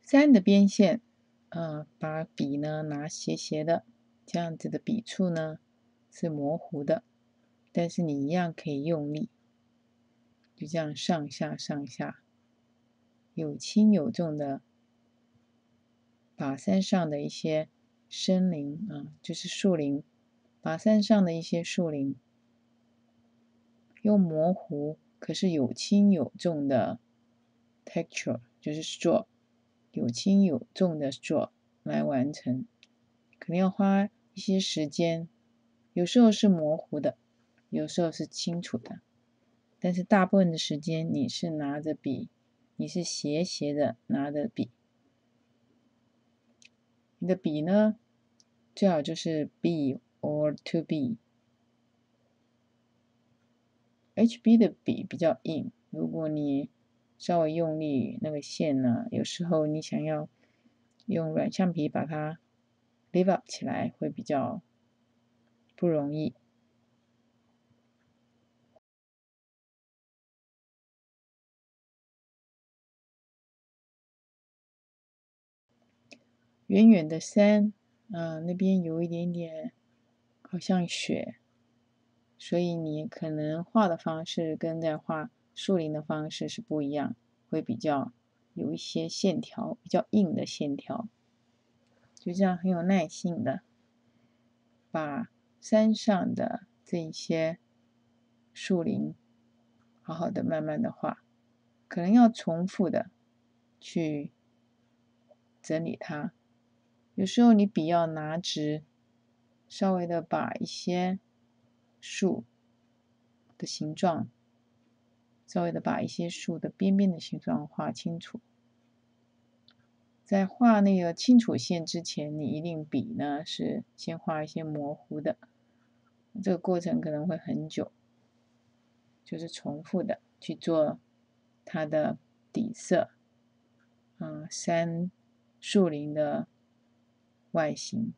3的边线，把笔呢拿斜斜的，这样子的笔触呢是模糊的，但是你一样可以用力，就这样上下上下，有轻有重的把山上的一些森林就是树林，把山上的一些树林用模糊可是有轻有重的 texture， 就是 stroke， 有轻有重的 stroke 来完成，可能要花一些时间，有时候是模糊的，有时候是清楚的，但是大部分的时间你是拿着笔，你是斜斜的拿着笔，你的笔呢最好就是 B or 2B。 HB 的笔比较硬，如果你稍微用力，那个线呢，有时候你想要用软橡皮把它 lift up 起来会比较不容易。远远的山，那边有一点点好像雪，所以你可能画的方式跟在画树林的方式是不一样，会比较有一些线条，比较硬的线条。就这样很有耐性的把山上的这一些树林好好的慢慢的画，可能要重复的去整理它。有时候你笔要拿直，稍微的把一些树的形状，稍微的把一些树的边边的形状画清楚。在画那个清楚线之前，你一定笔呢是先画一些模糊的，这个过程可能会很久，就是重复的去做它的底色，山树林的外形。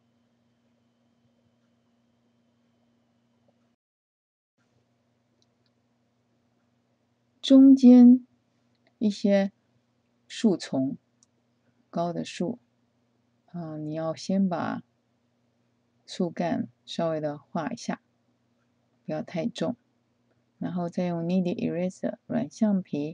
中间一些树丛，高的树，你要先把树干稍微的画一下，不要太重，然后再用 kneaded eraser 软橡皮，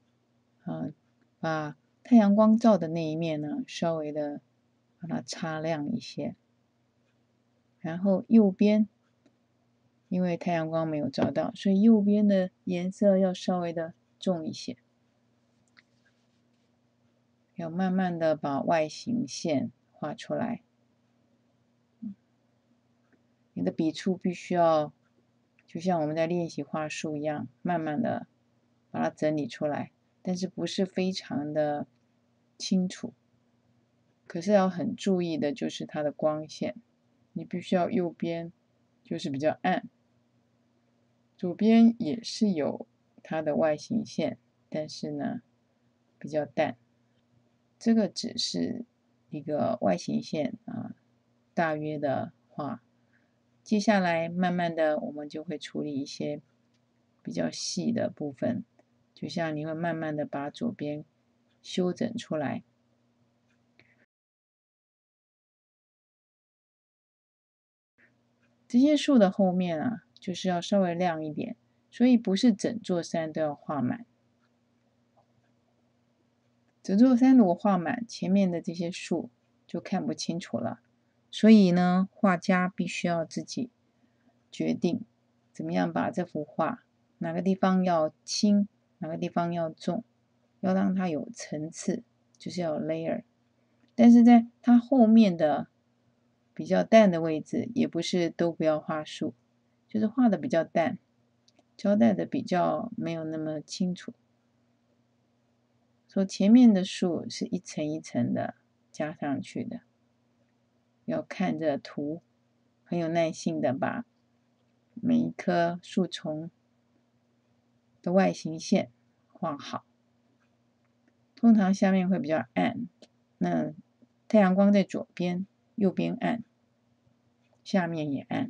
把太阳光照的那一面呢，稍微的把它擦亮一些，然后右边，因为太阳光没有照到，所以右边的颜色要稍微的重一些，要慢慢的把外形线画出来。你的笔触必须要就像我们在练习画树一样，慢慢的把它整理出来，但是不是非常的清楚。可是要很注意的就是它的光线，你必须要右边就是比较暗，左边也是有它的外形线，但是呢比较淡。这个只是一个外形线大约的画。接下来慢慢的我们就会处理一些比较细的部分，就像你会慢慢的把左边修整出来。这些树的后面就是要稍微亮一点，所以不是整座山都要画满。整座山如果画满，前面的这些树就看不清楚了。所以呢，画家必须要自己决定怎么样把这幅画，哪个地方要轻，哪个地方要重，要让它有层次，就是要有 layer。但是在它后面的比较淡的位置，也不是都不要画树，就是画的比较淡，交代的比较没有那么清楚。说前面的树是一层一层的加上去的，要看着图，很有耐性的把每一棵树丛的外形线画好。通常下面会比较暗，那太阳光在左边，右边暗，下面也暗。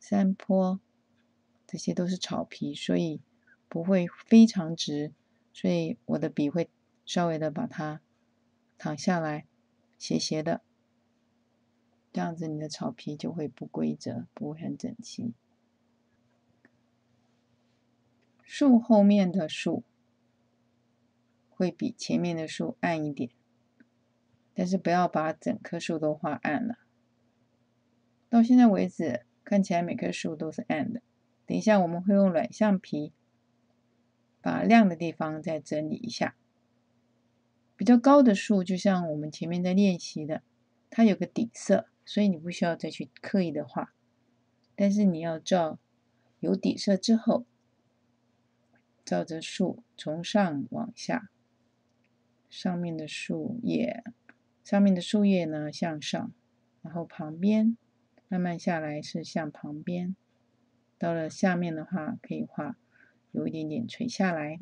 山坡，这些都是草皮，所以不会非常直，所以我的笔会稍微的把它躺下来，斜斜的，这样子你的草皮就会不规则，不会很整齐。树后面的树会比前面的树暗一点，但是不要把整棵树都画暗了。到现在为止，看起来每棵树都是暗的。等一下我们会用软橡皮把亮的地方再整理一下。比较高的树，就像我们前面在练习的，它有个底色，所以你不需要再去刻意的画。但是你要照有底色之后，照着树从上往下，上面的树叶呢向上，然后旁边慢慢下来是向旁边，到了下面的话可以画有一点点垂下来，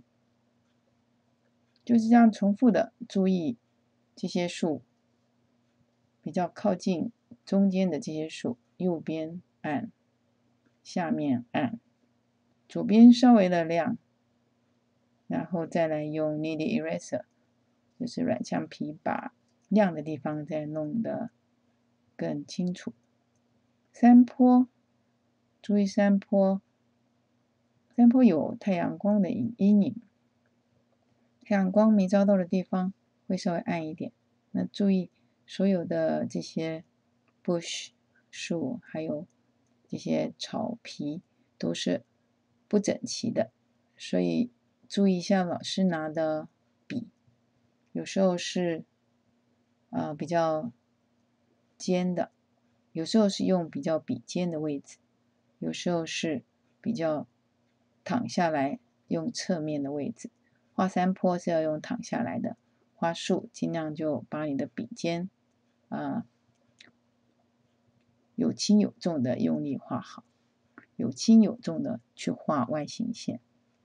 就是这样重复的注意这些树比较靠近中间的这些树，右边暗，下面暗，左边稍微的亮，然后再来用 Kneaded Eraser， 就是软橡皮把亮的地方再弄得更清楚。山坡，注意山坡有太阳光的阴影，太阳光没照到的地方会稍微暗一点。那注意所有的这些 bush 树，还有这些草皮都是不整齐的，所以注意一下老师拿的笔，有时候是比较尖的，有时候是用比较笔尖的位置，有时候是比较躺下来用侧面的位置。画山坡是要用躺下来的，画树尽量就把你的笔尖有轻有重的用力画好，有轻有重的去画外形线。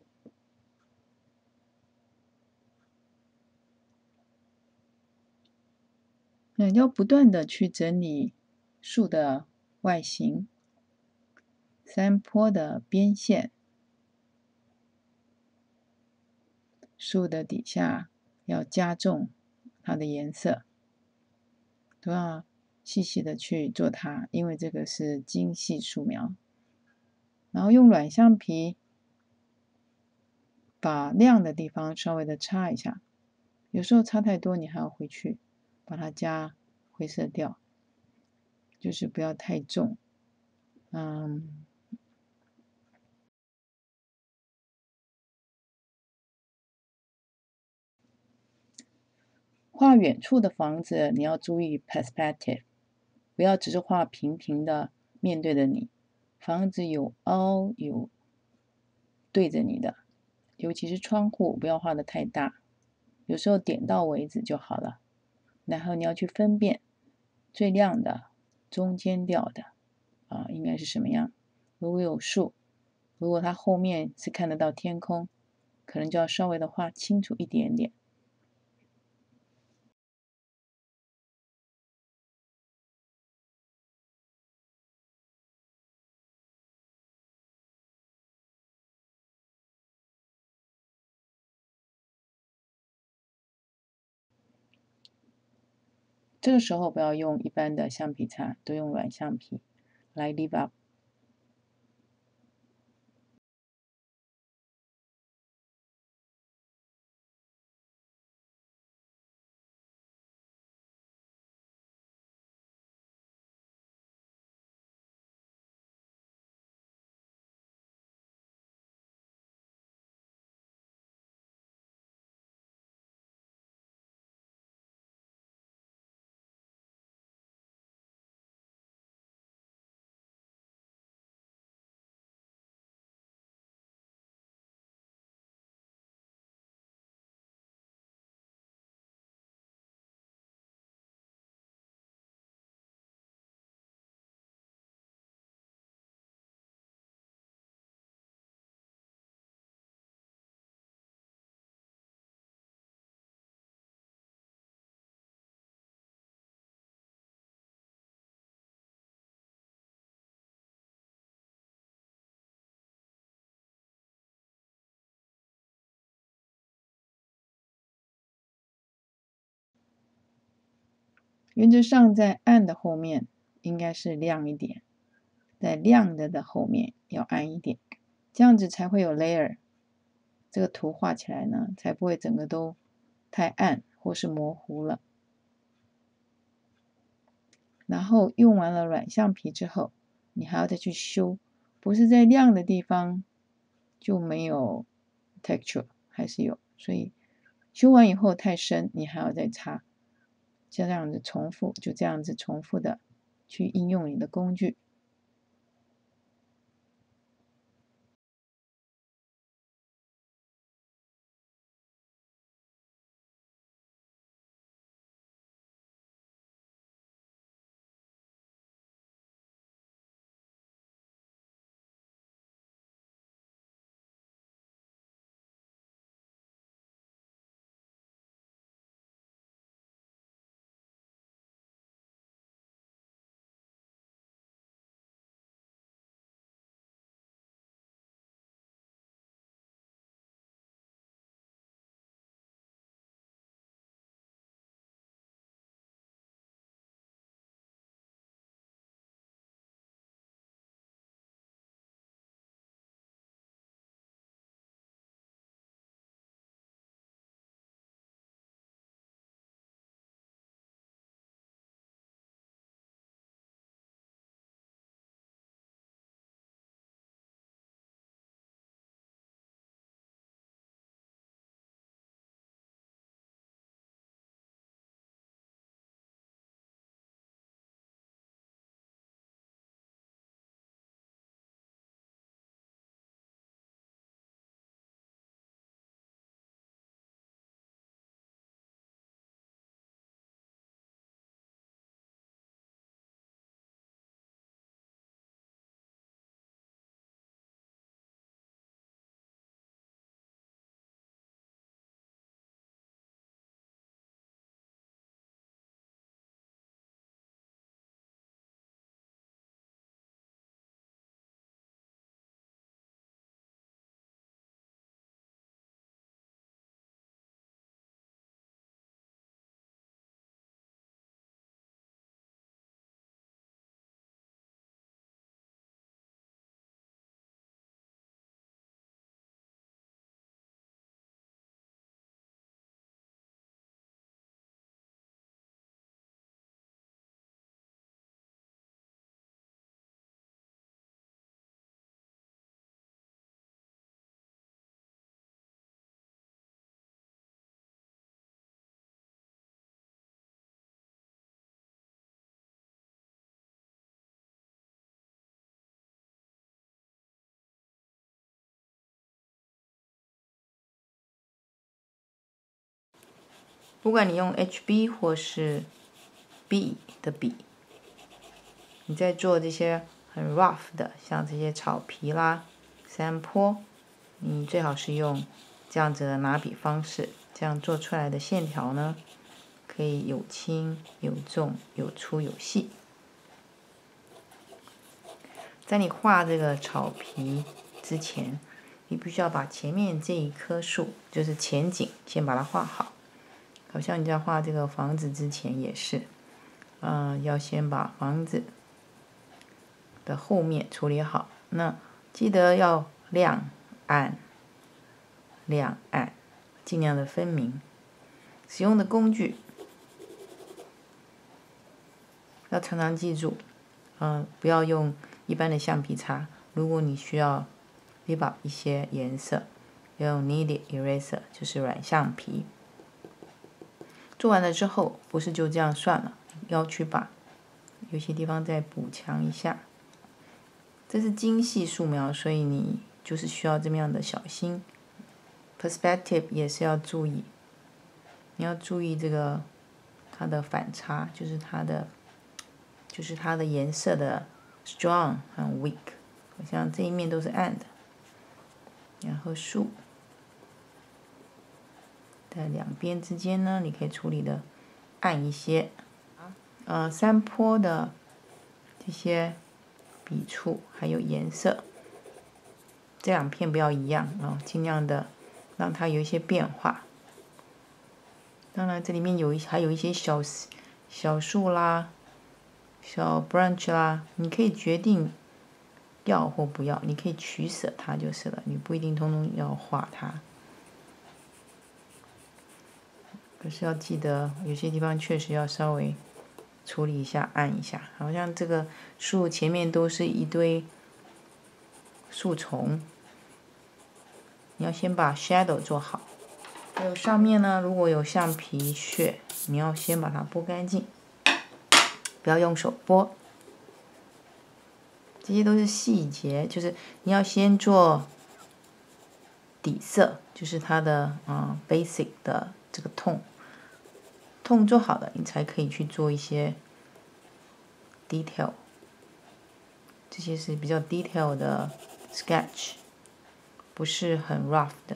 那要不断的去整理树的外形，山坡的边线，树的底下要加重它的颜色，都要细细的去做它，因为这个是精细素描。然后用软橡皮把亮的地方稍微的擦一下，有时候擦太多，你还要回去把它加灰色调，就是不要太重。画远处的房子，你要注意 perspective， 不要只是画平平的面对着你，房子有凹有对着你的，尤其是窗户不要画得太大，有时候点到为止就好了。然后你要去分辨最亮的、中间调的应该是什么样。如果有树，如果它后面是看得到天空，可能就要稍微的画清楚一点点。这个时候不要用一般的橡皮擦，都用软橡皮来 leave up。 原则上在暗的后面应该是亮一点，在亮的后面要暗一点，这样子才会有 layer， 这个图画起来呢才不会整个都太暗或是模糊了。然后用完了软橡皮之后，你还要再去修，不是在亮的地方就没有 texture， 还是有，所以修完以后太深，你还要再擦，就这样子重复的去应用你的工具。不管你用 HB 或是 B 的笔，你在做这些很 rough 的，像这些草皮啦、山坡，你最好是用这样子的拿笔方式，这样做出来的线条呢，可以有轻有重，有粗有细。在你画这个草皮之前，你必须要把前面这一棵树，就是前景，先把它画好。好像你在画这个房子之前也是，要先把房子的后面处理好。那记得要亮暗，亮暗，尽量的分明。使用的工具要常常记住，不要用一般的橡皮擦。如果你需要 leave up 一些颜色，要用 kneaded eraser， 就是软橡皮。做完了之后，不是就这样算了，要去把有些地方再补强一下。这是精细素描，所以你就是需要这么样的小心。Perspective 也是要注意，你要注意这个它的反差，就是它的颜色的 strong 和 weak， 好像这一面都是暗的，然后树在两边之间呢，你可以处理的暗一些。山坡的这些笔触还有颜色，这两片不要一样啊，尽量的让它有一些变化。当然，这里面还有一些小树啦、小 branch 啦，你可以决定要或不要，你可以取舍它就是了，你不一定通通要画它。可是要记得，有些地方确实要稍微处理一下，按一下。好像这个树前面都是一堆树丛，你要先把 shadow 做好。还有上面呢，如果有橡皮屑，你要先把它拨干净，不要用手拨。这些都是细节，就是你要先做底色，就是它的basic 的这个痛做好了，你才可以去做一些 detail。这些是比较 detail 的 sketch， 不是很 rough 的。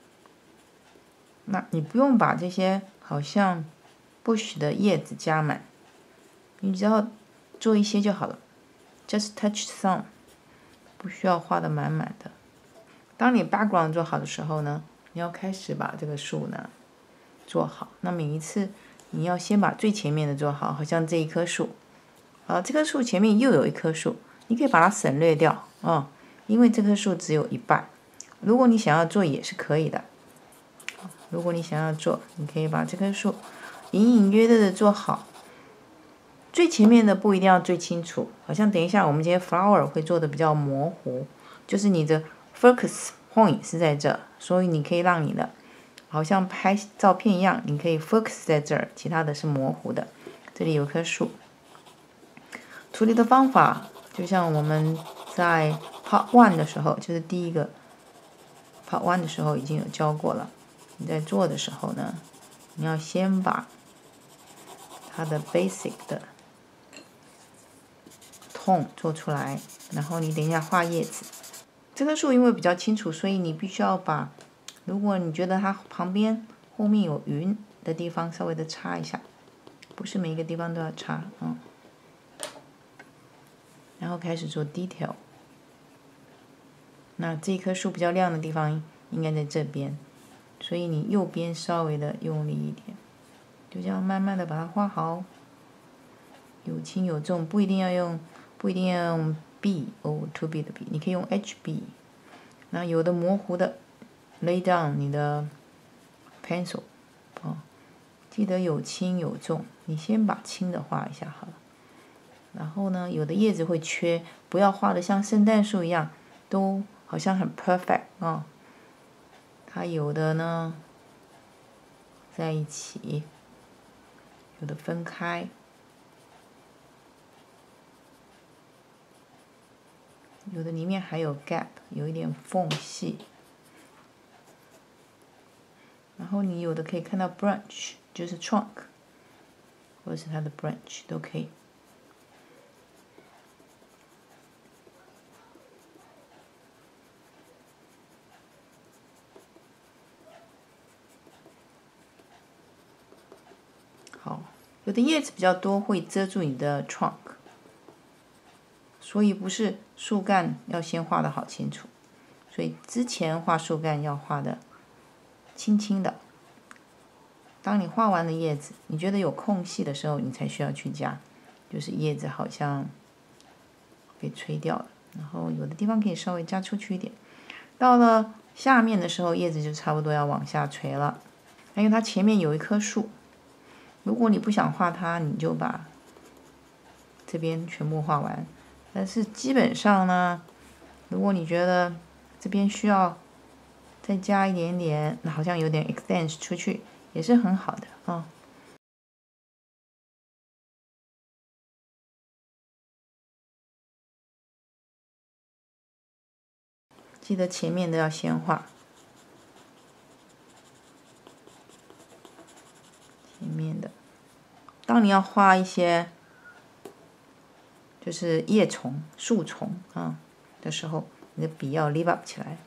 那你不用把这些好像 bush 的叶子加满，你只要做一些就好了。Just touch some， 不需要画的满满的。当你 background 做好的时候呢，你要开始把这个树呢做好。那每一次你要先把最前面的做好，好像这一棵树，这棵树前面又有一棵树，你可以把它省略掉因为这棵树只有一半。如果你想要做也是可以的。如果你想要做，你可以把这棵树隐隐约约的做好。最前面的不一定要最清楚，好像等一下我们这些 flower 会做的比较模糊，就是你的 focus point 是在这，所以你可以让你的好像拍照片一样，你可以 focus 在这儿，其他的是模糊的。这里有棵树，处理的方法就像我们在 Part 1的时候，就是第一个 Part 1的时候已经有教过了。你在做的时候呢，你要先把它的 basic 的tone 做出来，然后你等一下画叶子。这棵树因为比较清楚，所以你必须要把，如果你觉得它旁边后面有云的地方稍微的擦一下，不是每一个地方都要擦然后开始做 detail。那这棵树比较亮的地方应该在这边，所以你右边稍微的用力一点，就这样慢慢的把它画好，有轻有重，不一定要用 B to B 的 B， 你可以用 HB。那有的模糊的 lay down 你的 pencil 记得有轻有重，你先把轻的画一下好了。然后呢，有的叶子会缺，不要画的像圣诞树一样，都好像很 perfect 它有的呢在一起，有的分开，有的里面还有 gap， 有一点缝隙。然后你有的可以看到 branch， 就是 trunk， 或者是它的 branch 都可以。好，有的叶子比较多会遮住你的 trunk， 所以不是树干要先画的好清楚，所以之前画树干要画的轻轻的。当你画完了叶子，你觉得有空隙的时候，你才需要去加，就是叶子好像被吹掉了，然后有的地方可以稍微加出去一点。到了下面的时候，叶子就差不多要往下垂了，因为它前面有一棵树。如果你不想画它，你就把这边全部画完。但是基本上呢，如果你觉得这边需要再加一点点，那好像有点 extend 出去，也是很好的记得前面的要先画，前面的。当你要画一些就是叶丛、树丛的时候，你的笔要 lift up 起来。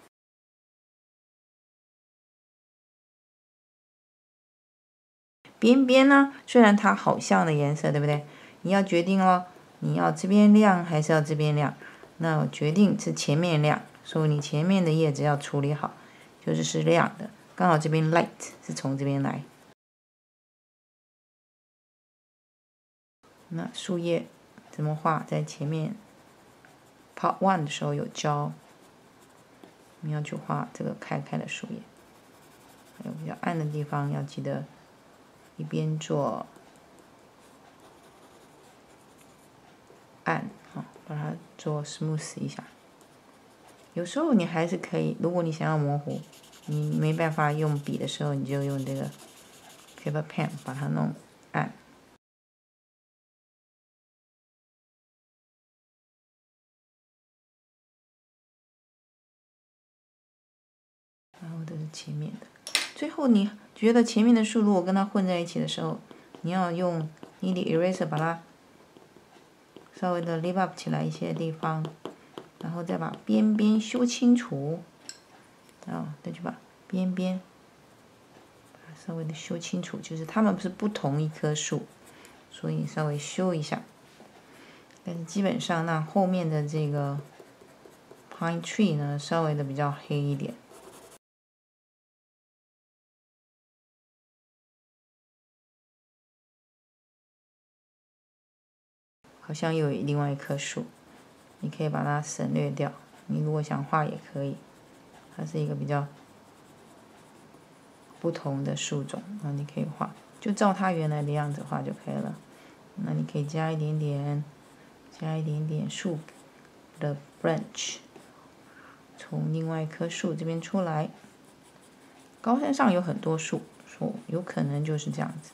边边呢，虽然它好像的颜色，对不对？你要决定咯，你要这边亮还是要这边亮？那我决定是前面亮，所以你前面的叶子要处理好，就是亮的，刚好这边 light 是从这边来。 那树叶怎么画，在前面 Part 1的时候有教。你要去画这个开的树叶，还有比较暗的地方要记得一边做暗，把它做 smooth 一下。有时候你还是可以，如果你想要模糊，你没办法用笔的时候，你就用这个 paper pen 把它弄暗。然后这是前面的，最后你觉得前面的树如果跟它混在一起的时候，你要用你的 eraser 把它稍微的 lift up 起来一些地方，然后再把边边修清楚，再去把边边稍微的修清楚，就是它们是不同一棵树，所以稍微修一下。但是基本上那后面的这个 pine tree 呢，稍微的比较黑一点。好像有另外一棵树，你可以把它省略掉。你如果想画也可以，它是一个比较不同的树种你可以画，就照它原来的样子画就可以了。那你可以加一点点树的 branch， 从另外一棵树这边出来。高山上有很多树，有可能就是这样子。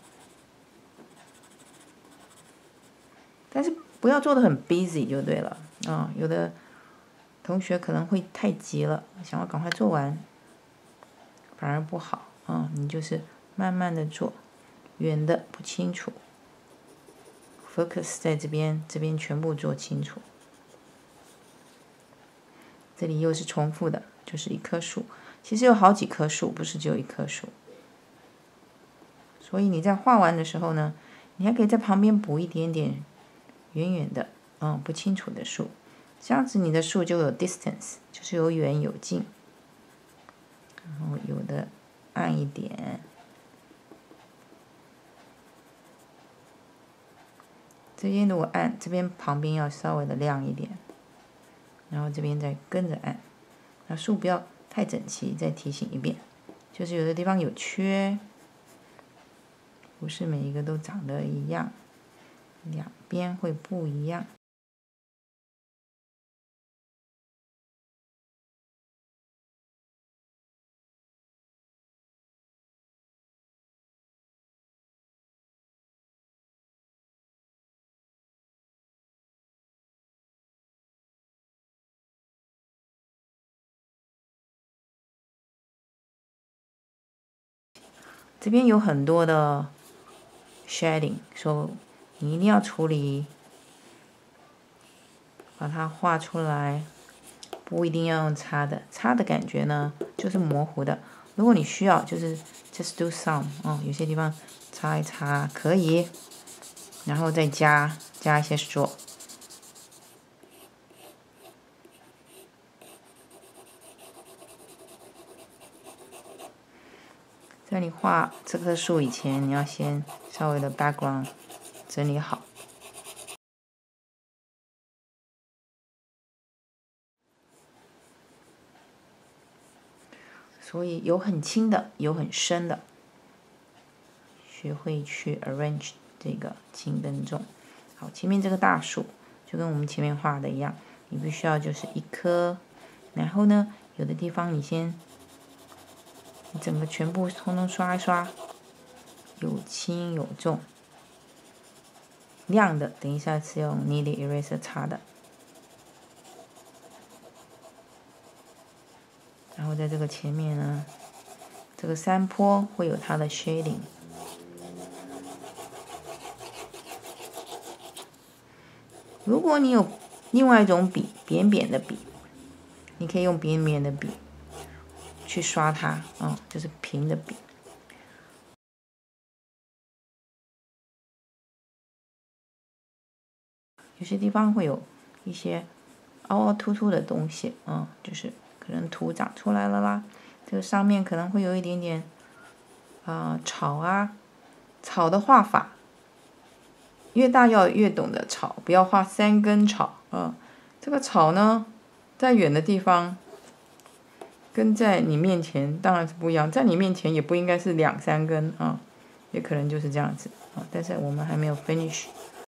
但是不要做的很 busy 就对了有的同学可能会太急了，想要赶快做完，反而不好你就是慢慢的做，远的不清楚 ，focus 在这边全部做清楚。这里又是重复的，就是一棵树，其实有好几棵树，不是只有一棵树。所以你在画完的时候呢，你还可以在旁边补一点点远远的不清楚的树，这样子你的树就有 distance， 就是有远有近，然后有的暗一点，这边如果暗，这边旁边要稍微的亮一点，然后这边再跟着暗。那树不要太整齐，再提醒一遍，就是有的地方有缺，不是每一个都长得一样，两边会不一样。这边有很多的 shading， 所以你一定要处理，把它画出来。不一定要用擦的，擦的感觉呢就是模糊的。如果你需要，就是 just do some 有些地方擦一擦可以，然后再加一些 straw。在你画这棵树以前，你要先稍微的 background 整理好。所以有很轻的，有很深的，学会去 arrange 这个轻跟重。好，前面这个大树就跟我们前面画的一样，你必须要就是一颗，然后呢，有的地方你整个全部通通刷一刷，有轻有重，亮的等一下是用 kneaded eraser 擦的。然后在这个前面呢，这个山坡会有它的 shading。如果你有另外一种笔，扁扁的笔，你可以用扁扁的笔去刷它就是平的笔。有些地方会有一些凹凹凸凸的东西就是可能土长出来了啦，这个上面可能会有一点点草的画法越大要越懂得草，不要画3根草啊。这个草呢，在远的地方，跟在你面前当然是不一样，在你面前也不应该是2、3根啊，也可能就是这样子啊。但是我们还没有 finish。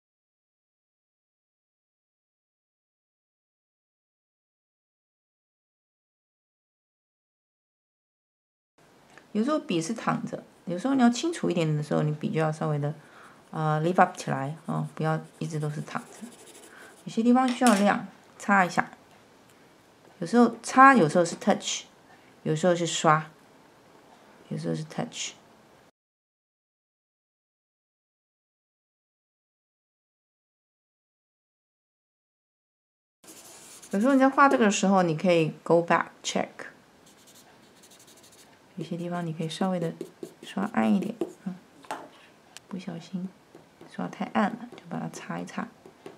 有时候笔是躺着，有时候你要清楚一点的时候，你笔就要稍微的lift up 起来啊，不要一直都是躺着。有些地方需要亮，擦一下。有时候擦，有时候是 touch， 有时候是刷，有时候是 touch。有时候你在画这个的时候，你可以 go back check。有些地方你可以稍微的刷暗一点，不小心刷太暗了，就把它擦一擦。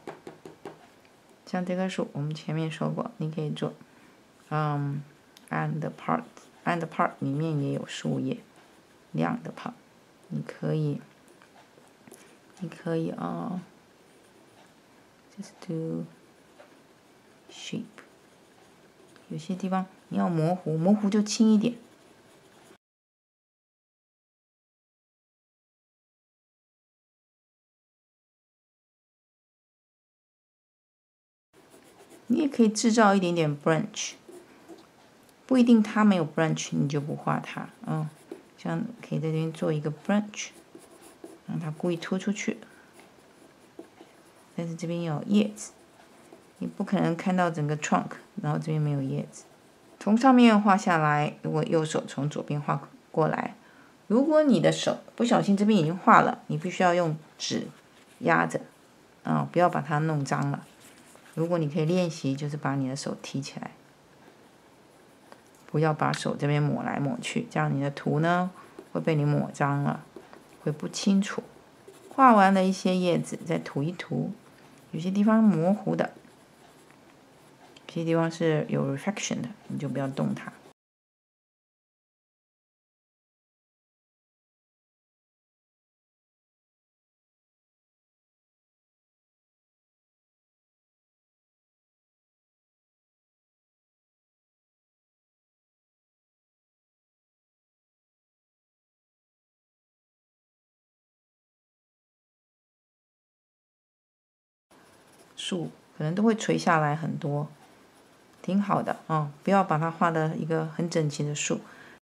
像这棵树，我们前面说过，你可以做and part 里面也有树叶，亮的 part， 你可以just do shape。有些地方你要模糊就轻一点。你也可以制造一点点 branch， 不一定它没有 branch 你就不画它像可以在这边做一个 branch， 让它故意突出去，但是这边有叶子，你不可能看到整个 trunk， 然后这边没有叶子。从上面画下来，如果右手从左边画过来，如果你的手不小心这边已经画了，你必须要用纸压着不要把它弄脏了。如果你可以练习，就是把你的手提起来，不要把手这边抹来抹去，这样你的图呢会被你抹脏了，会不清楚。画完了一些叶子，再涂一涂，有些地方模糊的，有些地方是有 reflection 的，你就不要动它。树可能都会垂下来很多，挺好的不要把它画的一个很整齐的树。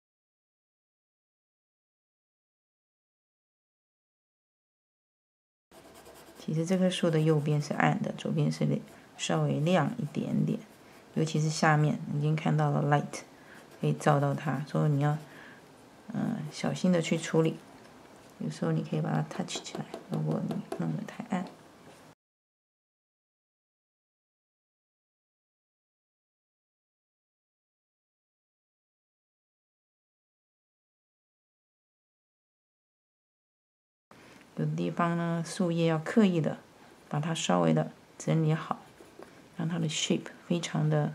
其实这棵树的右边是暗的，左边是稍微亮一点点，尤其是下面已经看到了 light 可以照到它，所以你要小心的去处理。有时候你可以把它 touch 起来，如果你弄得太暗。有的地方呢，树叶要刻意的把它稍微的整理好，让它的 shape 非常的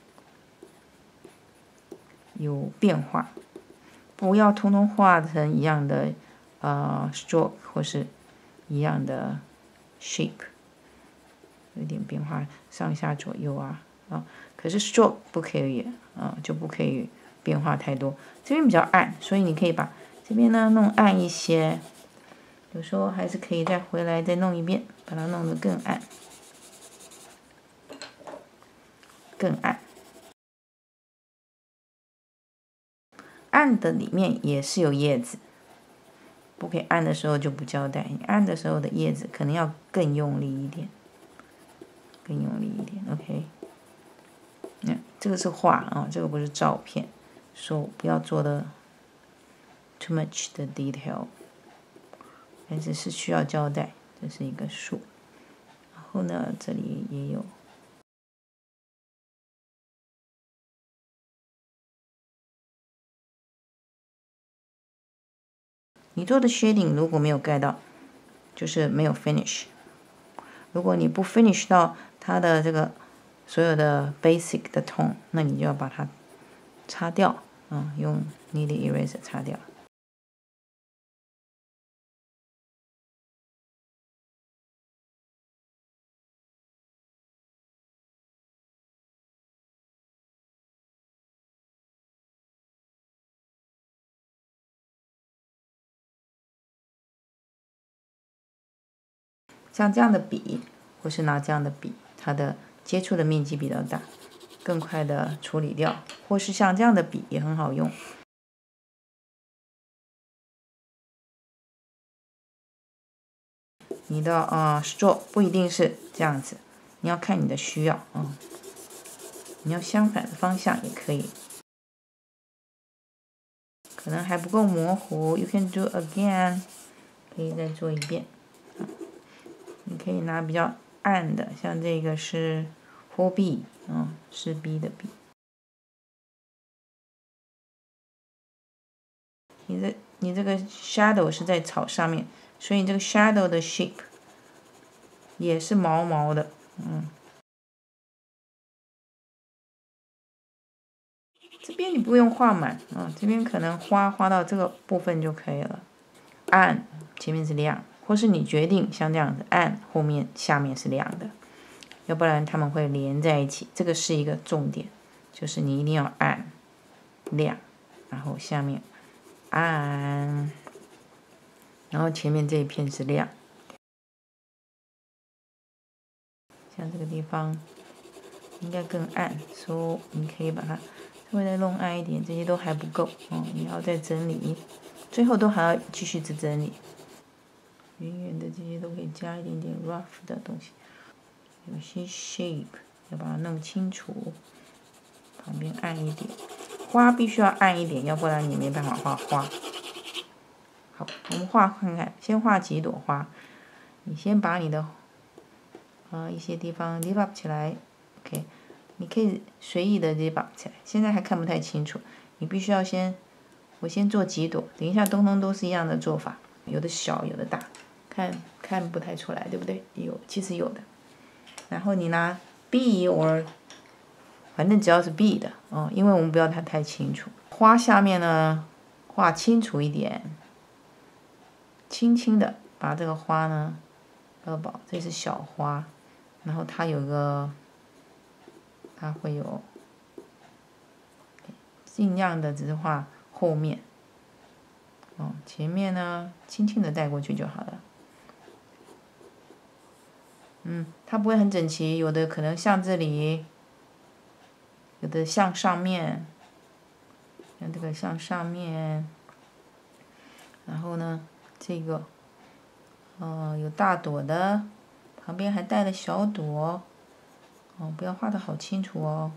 有变化，不要通通画成一样的stroke 或是一样的 shape， 有点变化，上下左右可是 stroke 不可以就不可以变化太多。这边比较暗，所以你可以把这边呢弄暗一些。有时候还是可以再回来再弄一遍，把它弄得更暗，更暗。暗的里面也是有叶子，不可以暗的时候就不交代。你暗的时候的叶子可能要更用力一点，更用力一点。OK， 这个是画这个不是照片，手不要做的 too much 的 detail。但是是需要交代，这是一个树，然后呢，这里也有。你做的 shading 如果没有盖到，就是没有 finish。如果你不 finish 到它的这个所有的 basic 的 tone， 那你就要把它擦掉用 kneaded eraser 擦掉。 像这样的笔，或是拿这样的笔，它的接触的面积比较大，更快的处理掉，或是像这样的笔也很好用。你的straw 不一定是这样子，你要看你的需要你要相反的方向也可以。可能还不够模糊 ，You can do again， 可以再做一遍。你可以拿比较暗的，像这个是 4B， 是 B 的 B。你这个 shadow 是在草上面，所以你这个 shadow 的 shape 也是毛毛的，这边你不用画满这边可能画到这个部分就可以了。暗前面是亮，或是你决定像这样子暗后面下面是亮的，要不然它们会连在一起。这个是一个重点，就是你一定要暗亮，然后下面暗，然后前面这一片是亮。像这个地方应该更暗，所以你可以把它稍微再弄暗一点，这些都还不够你要再整理，最后都还要继续再整理。圆圆的这些都可以加一点点 rough 的东西，有些 shape 要把它弄清楚，旁边暗一点，花必须要暗一点，要不然你没办法画花。好，我们画看看，先画几朵花，你先把你的一些地方 lift up 起来 ，OK， 你可以随意的 lift up 起来，现在还看不太清楚，你必须要我先做几朵，等一下通通都是一样的做法，有的小有的大，看不太出来，对不对？其实有的。然后你拿 B or 反正只要是 B 的因为我们不要它太清楚。花下面呢画清楚一点，轻轻的把这个花呢这是小花，然后它会有尽量的只是画后面前面呢轻轻的带过去就好了。它不会很整齐，有的可能像这里，有的像上面，像这个像上面，然后呢，这个有大朵的，旁边还带了小朵，不要画的好清楚哦。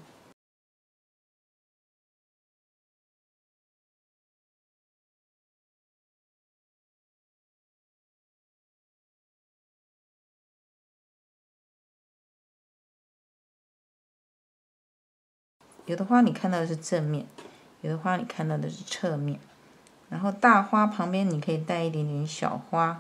有的花你看到的是正面，有的花你看到的是侧面，然后大花旁边你可以带一点点小花。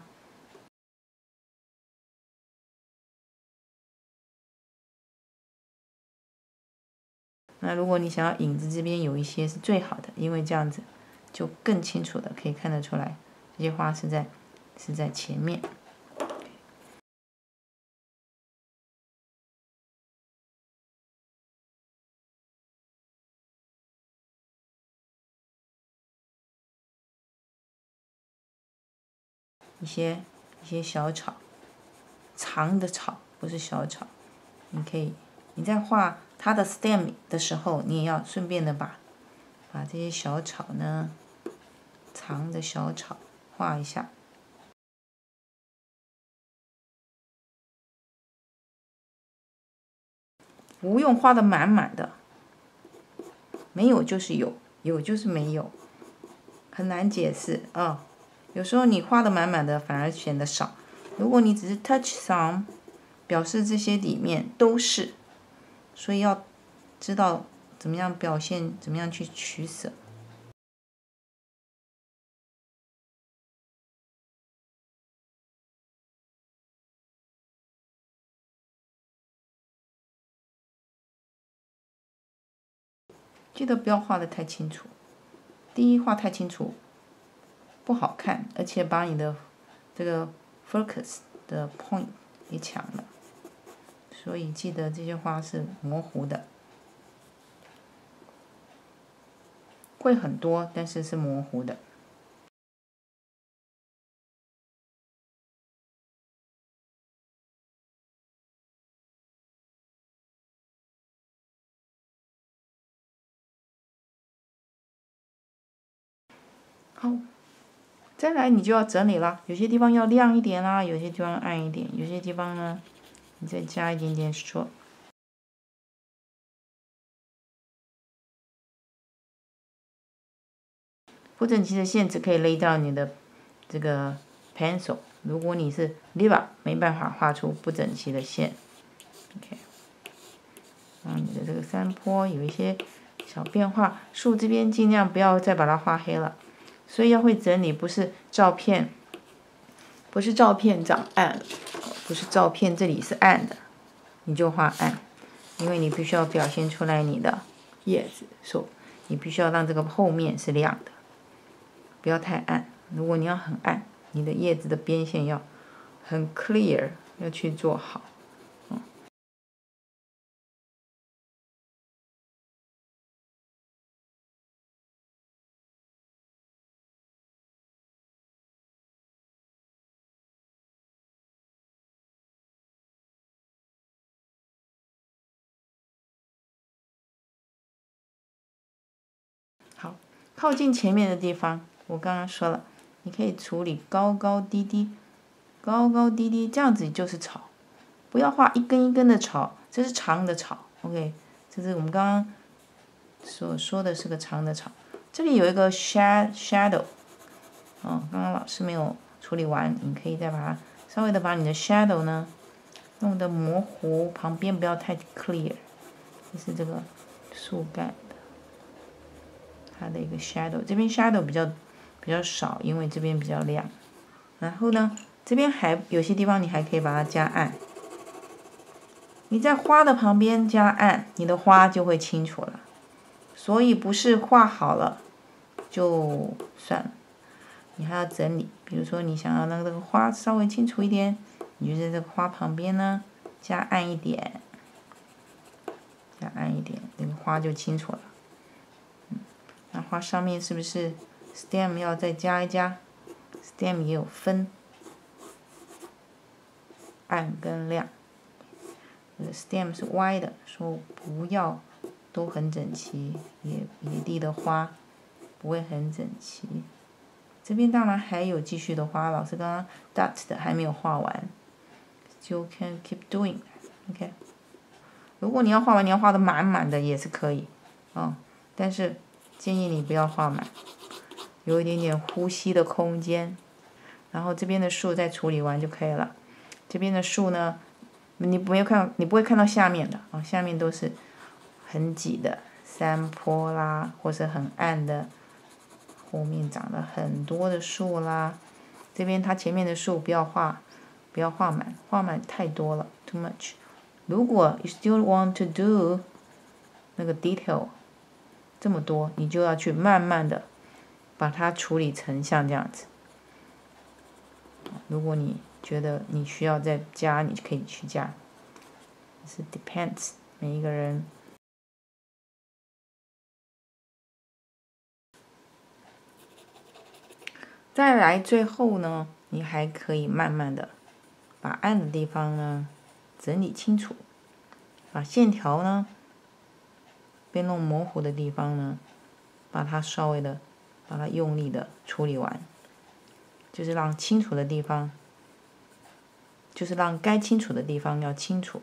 那如果你想要影子这边有一些是最好的，因为这样子就更清楚的可以看得出来，这些花是在前面。一些小草，长的草不是小草，你在画它的 stem 的时候，你也要顺便的把这些小草呢，长的小草画一下。不用画的满满的，没有就是有，有就是没有，很难解释有时候你画的满满的反而显得少，如果你只是 touch some， 表示这些里面都是，所以要知道怎么样表现，怎么样去取舍。记得不要画的太清楚，第一画太清楚不好看，而且把你的这个 focus 的 point 给抢了，所以记得这些花是模糊的，会很多，但是是模糊的。 好，再来你就要整理了，有些地方要亮一点啦，有些地方暗一点，有些地方呢，你再加一点点stroke。不整齐的线只可以勒到你的这个 pencil， 如果你是 lever 没办法画出不整齐的线。OK， 然后你的这个山坡有一些小变化，树这边尽量不要再把它画黑了。所以要会整理，不是照片长暗，不是照片这里是暗的，你就画暗，因为你必须要表现出来你的叶子，你必须要让这个后面是亮的，不要太暗。如果你要很暗，你的叶子的边线要很 clear， 要去做好。好，靠近前面的地方，我刚刚说了，你可以处理高高低低，这样子就是草，不要画一根一根的草，这是长的草 ，OK， 这是我们刚刚所说的是个长的草。这里有一个 shadow， 刚刚老师没有处理完，你可以再把它稍微的把你的 shadow 呢弄得模糊，旁边不要太 clear， 这是这个树干的它的一个 shadow， 这边 shadow 比较少，因为这边比较亮。然后呢，这边还有些地方你还可以把它加暗。你在花的旁边加暗，你的花就会清楚了。所以不是画好了就算了，你还要整理。比如说你想要让这个花稍微清楚一点，你就在这个花旁边呢加暗一点，这个花就清楚了。那花上面是不是 stem 要再加一加 ？stem 也有分暗跟亮。stem 是歪的，说不要都很整齐，野地的花不会很整齐。这边当然还有继续的花，老师刚刚 dot 的还没有画完 ，still can keep doing，OK。如果你要画完，你要画的满满的也是可以，但是建议你不要画满，有一点点呼吸的空间。然后这边的树再处理完就可以了。这边的树呢，你不会看到下面的下面都是很挤的山坡啦，或是很暗的，后面长了很多的树啦。这边它前面的树不要画满，画满太多了 ，too much。如果 you still want to do 那个 detail 这么多，你就要去慢慢的把它处理成像这样子。如果你觉得你需要再加，你就可以去加。是 depends 每一个人。再来最后呢，你还可以慢慢的把暗的地方呢整理清楚，把线条呢被弄模糊的地方呢，把它稍微的把它用力的处理完，就是让清楚的地方，就是让该清楚的地方要清楚。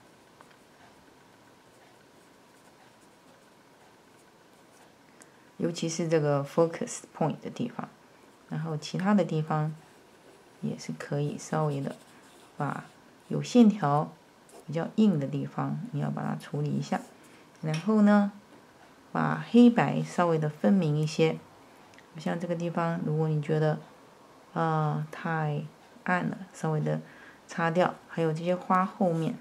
尤其是这个 focus point 的地方，然后其他的地方也是可以稍微的把有线条比较硬的地方，你要把它处理一下。然后呢，把黑白稍微的分明一些。像这个地方，如果你觉得太暗了，稍微的擦掉。还有这些花后面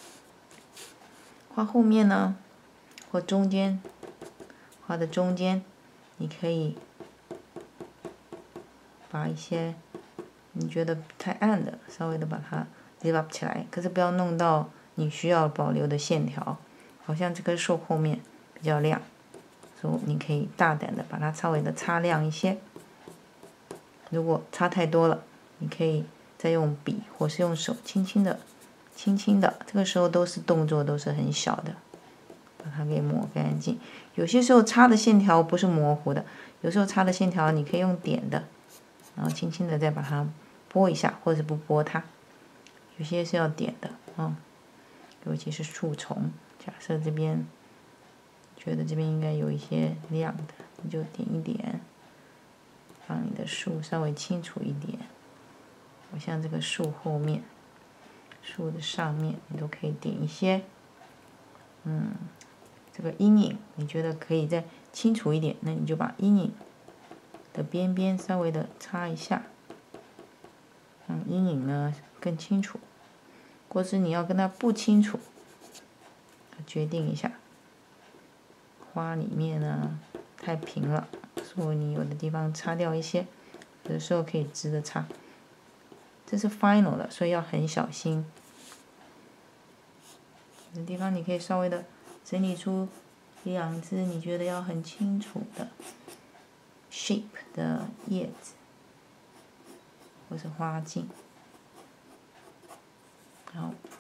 呢，或中间，花的中间，你可以把一些你觉得太暗的，稍微的把它 lift up 起来，可是不要弄到你需要保留的线条。好像这棵树后面比较亮，所以你可以大胆的把它稍微的擦亮一些。如果擦太多了，你可以再用笔或是用手轻轻的，这个时候都是动作都是很小的， 把它给抹干净。有些时候擦的线条不是模糊的，有时候擦的线条你可以用点的，然后轻轻的再把它拨一下，或者是不拨它。有些是要点的尤其是树丛。假设这边觉得这边应该有一些亮的，你就点一点，让你的树稍微清楚一点。我像这个树后面、树的上面，你都可以点一些。这个阴影你觉得可以再清楚一点，那你就把阴影的边边稍微的擦一下，让阴影呢更清楚。或是你要跟它不清楚，决定一下。花里面呢太平了，所以你有的地方擦掉一些，有的时候可以直的擦。这是 final 的，所以要很小心。有的地方你可以稍微的整理出2只你觉得要很清楚的 shape 的叶子，或是花茎。好。